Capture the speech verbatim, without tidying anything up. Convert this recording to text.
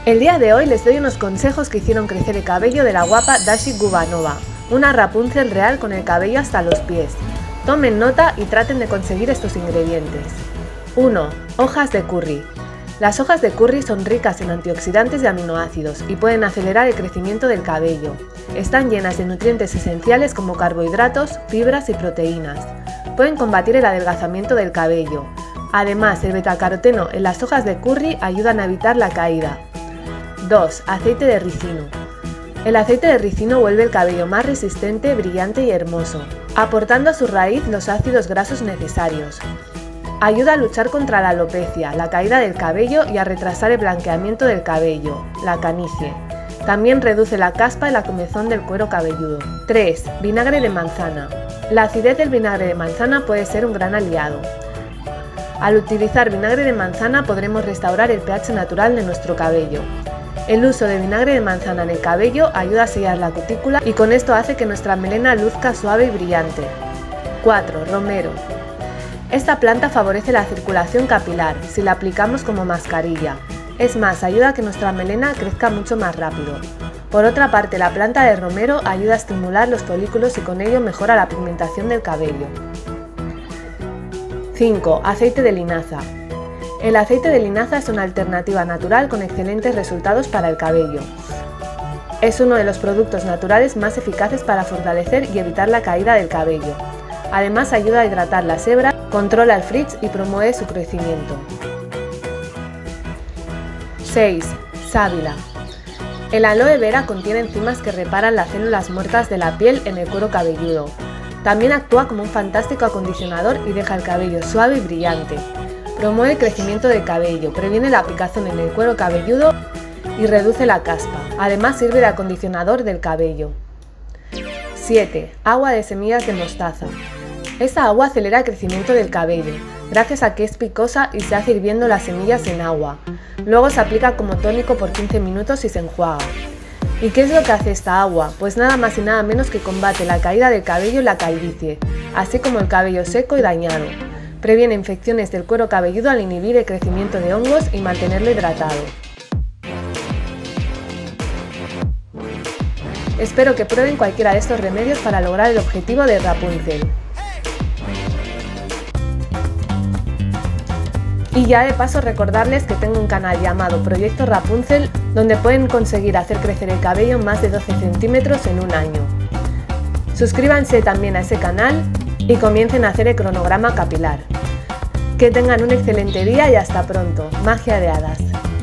El día de hoy les doy unos consejos que hicieron crecer el cabello de la guapa Dashi Gubanova, una Rapunzel real con el cabello hasta los pies. Tomen nota y traten de conseguir estos ingredientes. uno. Hojas de curry. Las hojas de curry son ricas en antioxidantes y aminoácidos y pueden acelerar el crecimiento del cabello. Están llenas de nutrientes esenciales como carbohidratos, fibras y proteínas. Pueden combatir el adelgazamiento del cabello. Además, el betacaroteno en las hojas de curry ayudan a evitar la caída. dos. Aceite de ricino. El aceite de ricino vuelve el cabello más resistente, brillante y hermoso, aportando a su raíz los ácidos grasos necesarios. Ayuda a luchar contra la alopecia, la caída del cabello y a retrasar el blanqueamiento del cabello, la canicie. También reduce la caspa y la comezón del cuero cabelludo. tres. Vinagre de manzana. La acidez del vinagre de manzana puede ser un gran aliado. Al utilizar vinagre de manzana podremos restaurar el pH natural de nuestro cabello. El uso de vinagre de manzana en el cabello ayuda a sellar la cutícula y con esto hace que nuestra melena luzca suave y brillante. cuatro. Romero. Esta planta favorece la circulación capilar si la aplicamos como mascarilla. Es más, ayuda a que nuestra melena crezca mucho más rápido. Por otra parte, la planta de romero ayuda a estimular los folículos y con ello mejora la pigmentación del cabello. cinco. Aceite de linaza. El aceite de linaza es una alternativa natural con excelentes resultados para el cabello. Es uno de los productos naturales más eficaces para fortalecer y evitar la caída del cabello. Además, ayuda a hidratar las hebras, controla el frizz y promueve su crecimiento. seis. Sábila. El aloe vera contiene enzimas que reparan las células muertas de la piel en el cuero cabelludo. También actúa como un fantástico acondicionador y deja el cabello suave y brillante. Promueve el crecimiento del cabello, previene la picazón en el cuero cabelludo y reduce la caspa. Además, sirve de acondicionador del cabello. siete. Agua de semillas de mostaza. Esta agua acelera el crecimiento del cabello, gracias a que es picosa y se hace hirviendo las semillas en agua. Luego se aplica como tónico por quince minutos y se enjuaga. ¿Y qué es lo que hace esta agua? Pues nada más y nada menos que combate la caída del cabello y la calvicie, así como el cabello seco y dañado. Previene infecciones del cuero cabelludo al inhibir el crecimiento de hongos y mantenerlo hidratado. Espero que prueben cualquiera de estos remedios para lograr el objetivo de Rapunzel. Y ya de paso recordarles que tengo un canal llamado Proyecto Rapunzel, donde pueden conseguir hacer crecer el cabello más de doce centímetros en un año. Suscríbanse también a ese canal y comiencen a hacer el cronograma capilar. Que tengan un excelente día y hasta pronto. Magia de hadas.